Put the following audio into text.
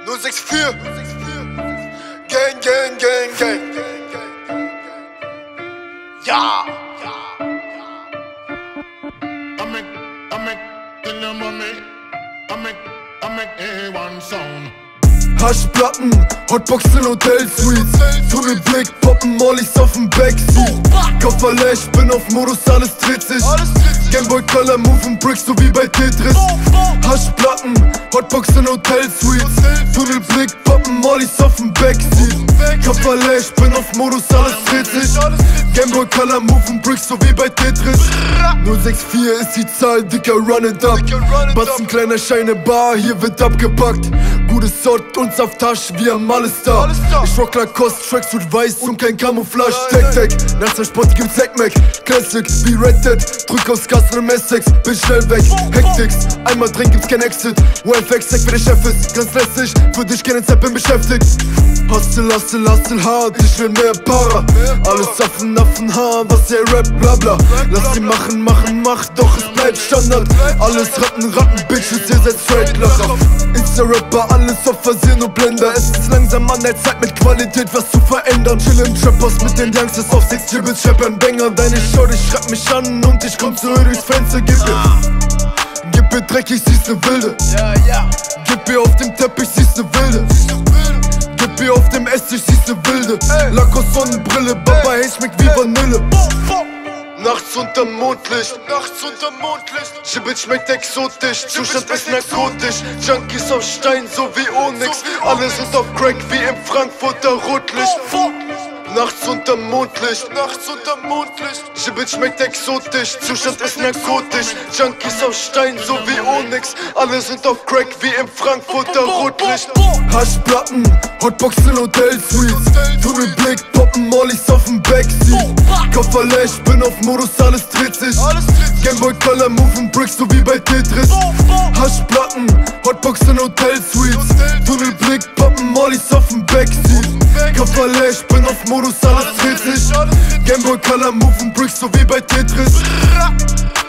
064 Gang, gang, gang, gang. Ja. A1 Sound. Haschplatten, Hotboxen, Hotel-Suites, Tunnelblick, poppen Mollys auf'm Backseat. Koffer leer, ich bin auf Modus, alles dreht sich. Gameboy Color, Move und Bricks, so wie bei Tetris. Haschplatten, Hotboxen, Hotel-Suites, Tunnelblick, poppen Mollys auf'm Backseat. Koffer leer, ich bin auf Modus, alles dreht sich. Gameboy Color, Move und Bricks, so wie bei Tetris. 064 ist die Zahl, dicker, run it up. Batzen, kleiner Scheine Bar, hier wird abgepackt. Gutes Sort und Safttasche, wir haben alles da. Ich rock Lacoste, Tracksuit weiß und kein Camouflage. Tech, nach der Sport gibt's Hackmack. Classic, wie Red Dead, drück aufs Gas und im S6, bin schnell weg. Hektics, einmal drehen gibt's kein Exit. OFX, sag wer der Chef ist, ganz lässig, für dich keine Zeit, bin beschäftigt. Hustle, hustle, hustle hard, ich will mehr Para. Alles Affen, Haar, was der Rap, blabla. Lass sie machen, mach, doch es bleibt Standard. Alles Ratten, Bitches, ihr seid straight Lacher. Insta-Rapper, alles auf Versehen und Blender. Es ist langsam an der Zeit mit Qualität was zu verändern. Chillin' Trappers mit den Youngsters auf 6 Gibbets, Scheppern, Banger. Deine Shorty schreibt mich an und ich komm zurück durchs Fenster, gib mir dreckig, siehst ne Wilde. Gib mir auf dem Teppich, siehst ne Wilde. Gib mir auf dem Esstisch, siehst ne Wilde. Lacoste Sonnenbrille, Baba, hey, schmeckt wie Vanille. Nachts unterm Mondlicht, Gibbet schmeckt exotisch, Zustand ist narkotisch. Junkies auf Stein, so wie Onyx. Alle sind auf Crack wie im Frankfurter Rotlicht. Nachts unterm Mondlicht, Gibbet schmeckt exotisch, Zustand ist narkotisch. Junkies auf Stein, so wie Onyx. Alle sind auf Crack wie im Frankfurter Rotlicht. Haschplatten, Hotboxen, Hotel-Suites, Tunnelblick, poppen Mollys auf'm Backseat. Koffer leer, ich bin auf Modus, alles dreht sich. Gameboy Color, Move und Bricks, so wie bei Tetris. Haschplatten, Hotboxen, Hotel-Suites, Tunnelblick, poppen Mollys auf'm Backseat. Koffer leer, ich bin auf Modus, alles dreht sich. Gameboy Color, Move und Bricks, so wie bei Tetris.